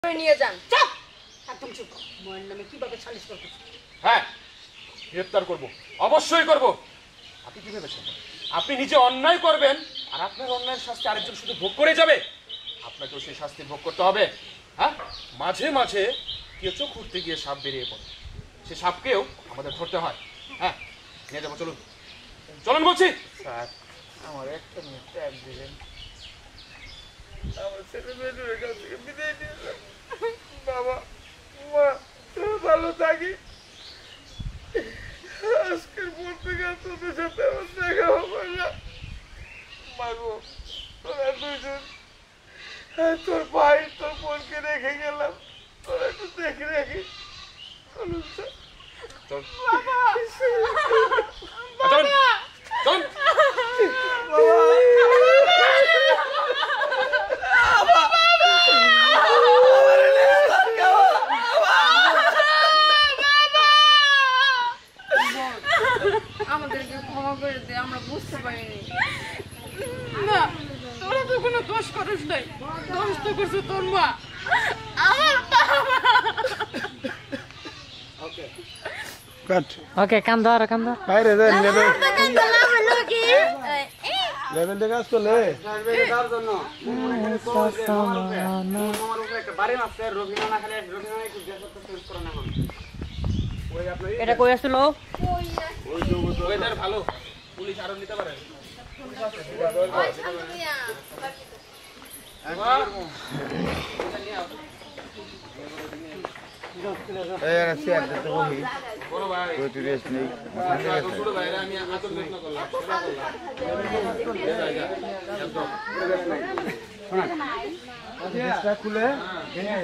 নিয়ে যান। চুপ, একদম চুপ। মায়ের নামে কিভাবে সালিশ করব? হ্যাঁ, গ্রেফতার করব, অবশ্যই করব। আপনি কি ভেবেছেন আপনি নিজে অন্যায় করবেন আর আপনার অন্যায়ের শাস্তি আরেকজন শুধু ভোগ করে যাবে? আপনাকেও সেই শাস্তি ভোগ করতে হবে। হ্যাঁ, মাঝে মাঝে কেঁচো খুঁড়তে গিয়ে সাপ বেরিয়ে পড়ে, সে সাপকেও আমাদের ধরতে হয়। হ্যাঁ, নিয়ে যাবো, চলুন চলুন বলছি। স্যার, আমার একটা মিনিট টাইম দিবেন। আমার ছেলে মেয়েদের কাছ থেকে বিদায় নিয়ে বাবা মা ভালো থাকি। আজকের পর থেকে তোদের সাথে আমার দেখা হবে না। মাগো, তোরা দুজন, তোর ভাই তোর বোনকে রেখে গেলাম, তোরা একটু দেখে রাখি। চলুন স্যার। চল বাবা চলুন চলুন। আমাদেরকে ক্ষমা করে দে, আমরা বুঝতে পারিনি। না, তোরা তো কোনো দোষ করিস নাই, দোষ তো করছে তোর মা, আমার বাবা। ওকে, কাম ধর বাইরে দেন লেভেল দেখে আসতো লে এটা কই আসছিল? ওয়েদার ভালো, পুলিশ আরো নিতে পারে। বড় ভাই, ছোট ভাইরা আমি আদর যত্ন করলাম। খুলে